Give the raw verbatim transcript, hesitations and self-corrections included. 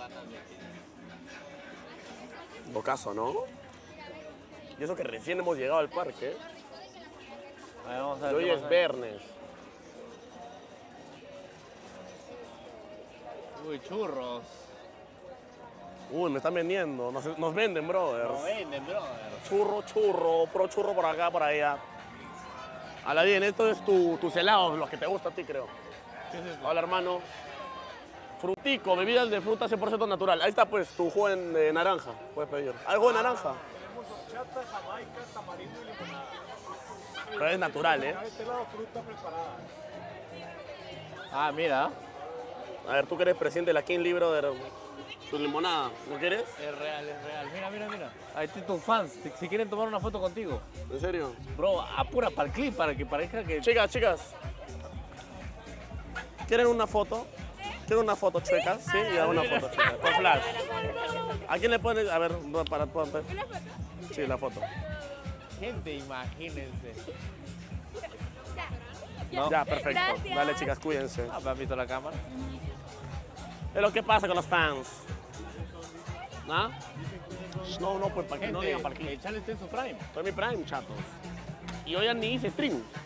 Bocazo, ¿no? Y eso que recién hemos llegado al parque. A ver, vamos a Y ver. hoy qué es pasa. viernes. Uy, churros. Uy, me están vendiendo. Nos, nos venden, brother. Lo venden, brother. Churro, churro, pro churro por acá, por allá. A la bien, esto es tu, tus helados, los que te gustan a ti, creo. ¿Qué es esto? Hola, hermano. Frutico, bebidas de fruta cien por ciento natural. Ahí está, pues, tu jugo en- de naranja. Puedes pedir. ¿Hay jugo de naranja? Tenemos horchata, jamaica, tamarindo y limonada. Pero es natural, ¿eh? A este lado fruta preparada. Ah, mira. A ver, tú que eres presidente de la King Lee, brother. Tu limonada, ¿no quieres? Es real, es real. Mira, mira, mira. Ahí están tus fans. te- Si quieren tomar una foto contigo. ¿En serio? Bro, apura para el clip para que parezca que... Chicas, chicas. ¿Quieren una foto? ¿Quieren una foto, chicas? Sí, ya una foto, chicas. Con flash. ¿A quién le pones? A ver, no, para ponte. Sí, la foto. Gente, imagínense. ¿No? Ya, perfecto. Gracias. Dale, chicas, cuídense. Ah, ¿me has visto la cámara? Es lo que pasa con los fans. ¿Ah? No, no, pues para que no Gente, digan para qué. el channel está en su prime. Fue mi prime, chatos. Y hoy ya ni hice stream.